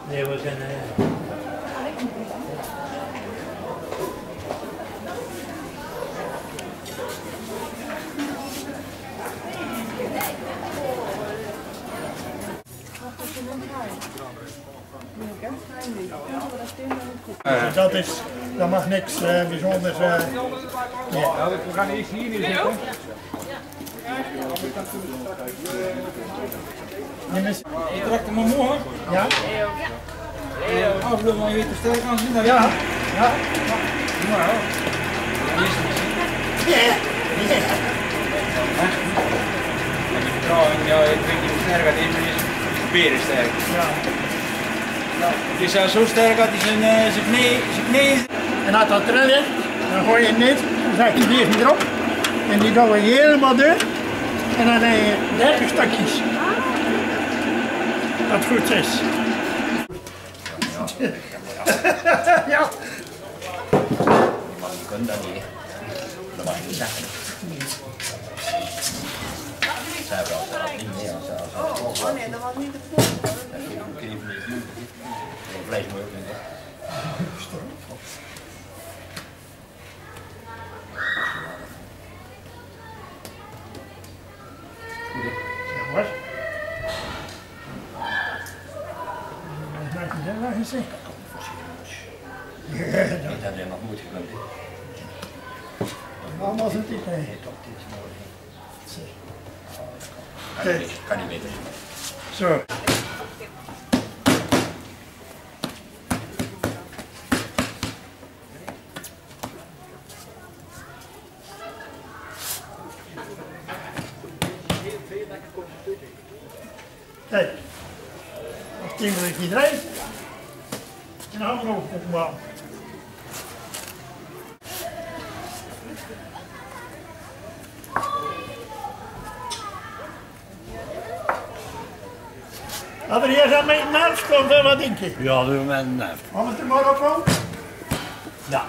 Nee, we zijn... Dat mag niks bijzonders. Ja, we gaan eerst hier neerzetten. Je trekt hem omhoog. Ja? Afvullen maar je te sterk aan zien. Ja. Ja. Nou, Ja, ik weet niet hoe sterk het is, maar het is berensterk. Ja. het is zo sterk dat hij zijn knie. En als dat erin is, dan gooi je het niet, dan zet je deze erop. En die douwen je helemaal door. En dan heb je 30 stukjes. Dat goed is. Ja. Je kunt dat niet. Dat mag je niet zeggen. Zij wel, dat niet meer. Oh nee, dat was niet de volgende. Kun je vlees moet je ook niet. Wat? Laat je zien. Ik had er nog moeite gekund. Allemaal zit ik mee. Nee, toch, dit is mooi. Kan niet beter. Zo. Kijk, als 10 minuten rijdt, en dan gaan we nog opbouwen. Had er hier aan mijn nerf komt, wat denk je? Ja, doe met een nerf. Gaan we het er maar op houden? Ja.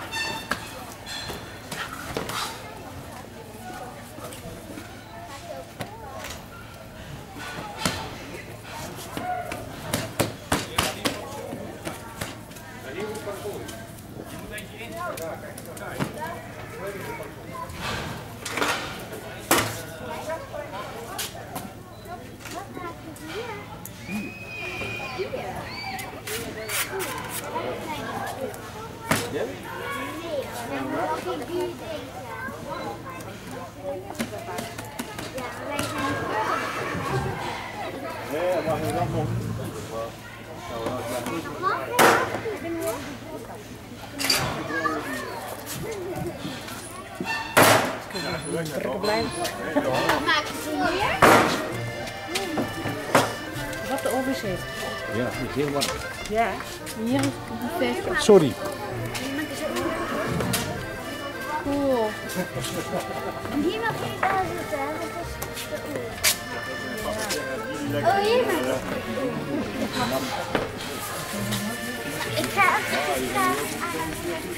Maak je zo weer? Wat de oven zit. Ja, het is heel warm. Ja, hier is het perfect. Sorry. Cool. En hier mag je daar zitten, hè? Dat is de oer. Oh, hier mag je. Ik ga even vragen aan.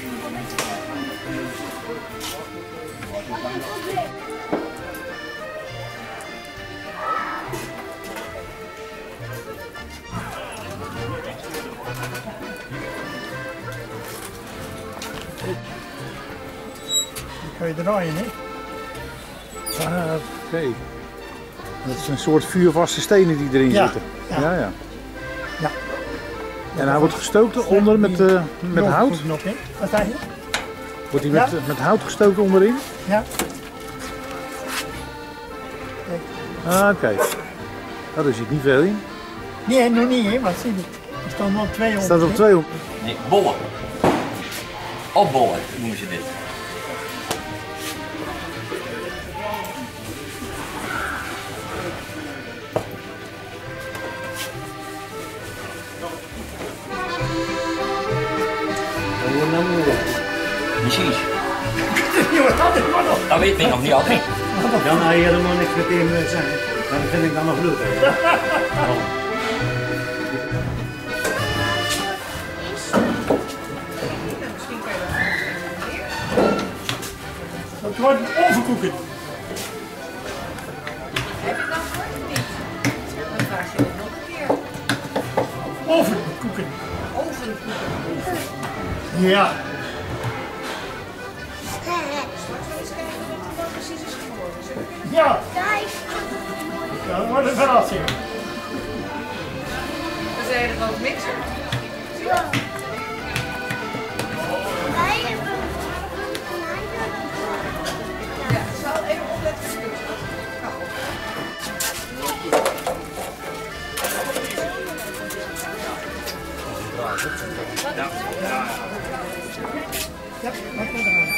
Kan je draaien, hè? Ah, oké. Dat is een soort vuurvaste stenen die erin Ja, zitten. ja. Ja. Ja. En hij wordt gestoken onder met hout? Nog, hè? Wat zei je? Wordt hij met hout gestoken onderin? Ja. Ah, oké. Oh, daar zit niet veel in. Nee, nog niet, hè? Wat zie je? Er staan nog 200. Staat op 200. Nee, bollen. Opbollen noemen ze dit. Precies. Dat weet ik nog niet altijd. Dan heb je helemaal niks met hem zeggen. Dat vind ik dan nog leuk. Dat wordt overkoeken. Dan vraag je het nog een keer. Ovenkoeken. Ovenkoeken. Ja. Precies is geworden. Ja. Kijk. Ja, dat wordt een verrassing. We zijn er ook mixen. Ja. Wij hebben Ja, ik zal even opletten. Ja, maak maar eraan.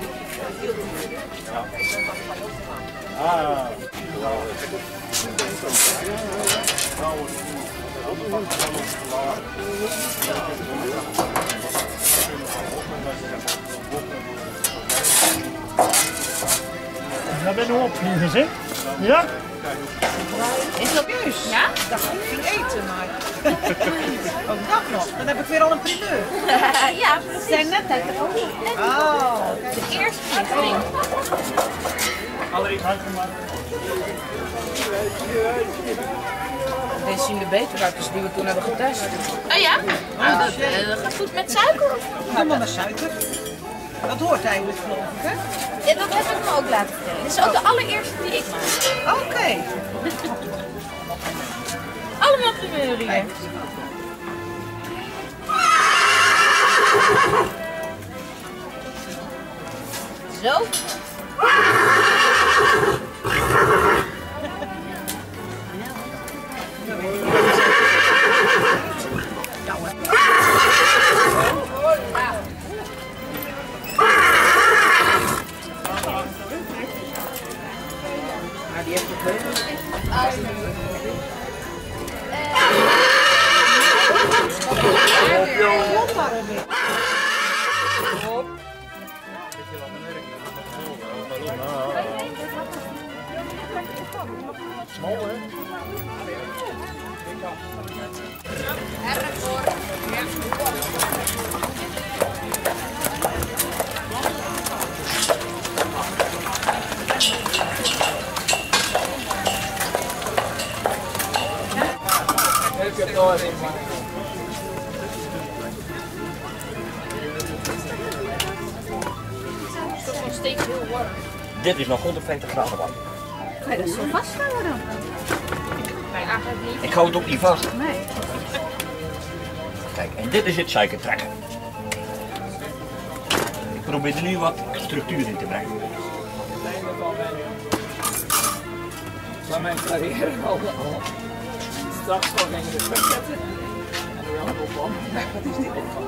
Daar ben je op gezet. Ja? Is dat juist? Ja? Ik dacht ik ging eten, maar... Ook dat nog. Dan heb ik weer al een primeur. Ja, we zijn net uit de Oh. de eerste gifting. Deze zien er beter uit dan die we toen hebben getest. Oh ja? Nou, dat gaat goed met suiker. Doe maar suiker. Dat hoort eigenlijk, geloof ik, hè? Ja, dat heb ik me ook laten vertellen. Dit is ook de allereerste die ik maak. Oké. Allemaal primeur hier. Kijk. Zo. Nou, die heeft het leuk. Nog steeds heel warm. Dit is nog 150 graden warm. Kan je dat zo vasthouden dan? Nee, eigenlijk niet. Ik hou het ook niet vast. Nee. Kijk, en dit is het suikertrekken. Ik probeer er nu wat structuur in te brengen. Van mijn carrière al. Straks gewoon ging je de stuk zetten. En er wel een opbouw. Wat is die opbouw?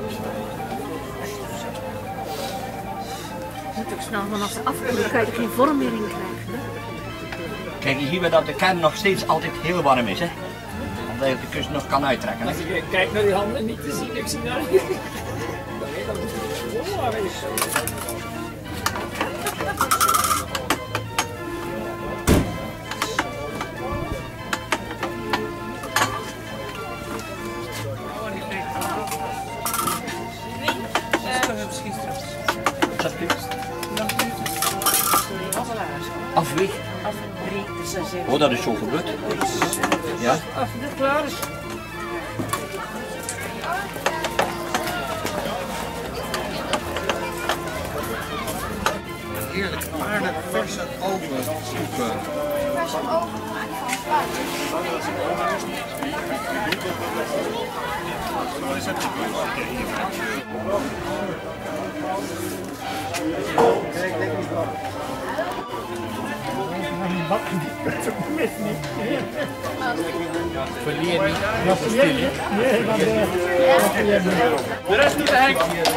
Je moet ook snel vanaf de afkoelen, kan je er geen vorm meer in krijgen. Kijk, je ziet weer dat de kern nog steeds altijd heel warm is, hè? Omdat je de kust nog kan uittrekken. Hè? Als ik kijk naar die handen niet te zien, ik zie daar niet. Dan weet dat het warm is. Afweeg. Oh, dat is zo gebeurd. Ja? Als het klaar is. Heerlijk, aardig verse ovensoepen. verse oven gemaakt van fruit. Verleer niet. De rest doet de Henk.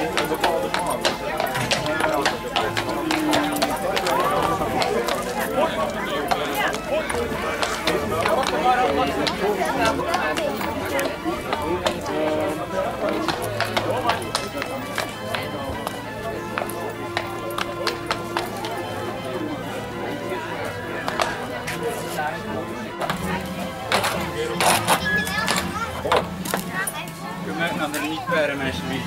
Je merkt dat er niet per mensen wie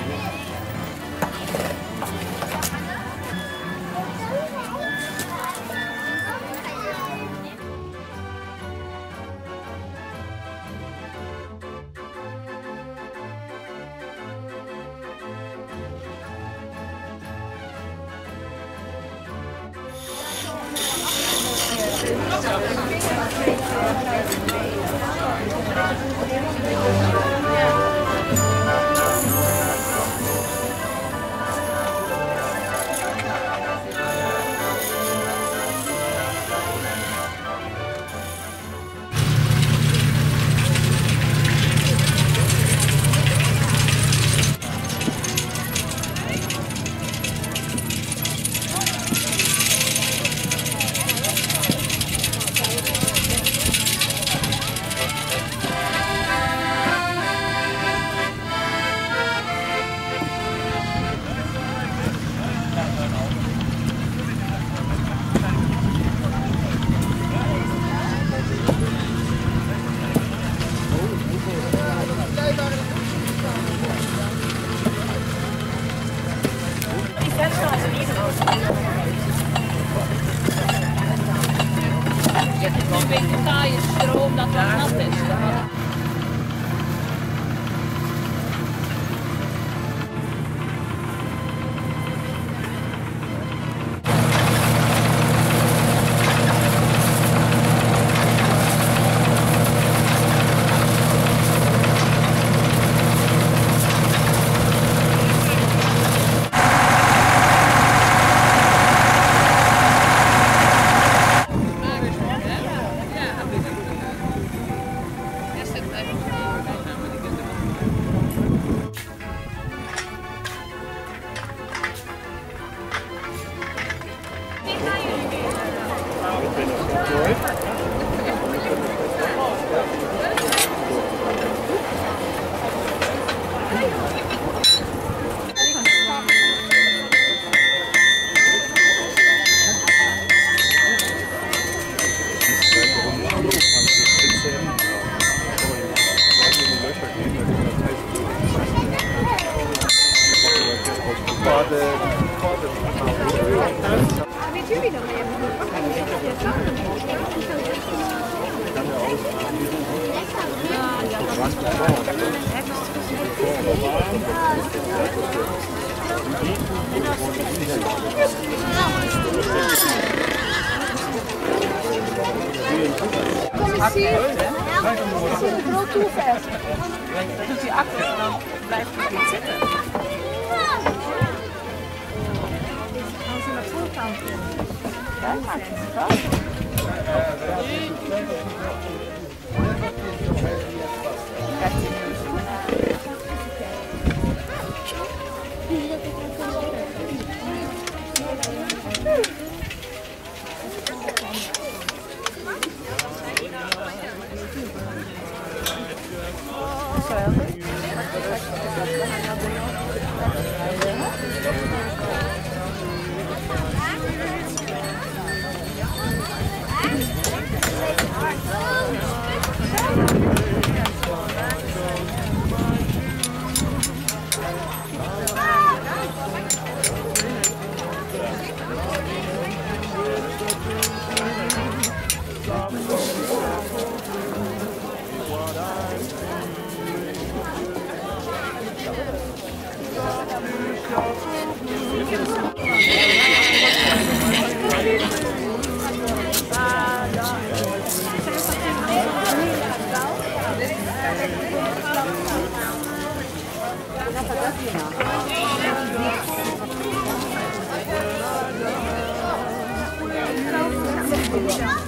Een beetje taaie stroom dat wel nat is. Weet jullie nog even? Kom eens hier. Het is een groot toevest. Dan doet hij achter en dan blijft hij niet zitten. Als je naar voren kan. Ja, maakt het vast. Krijgt hij nu eens doen. Ja.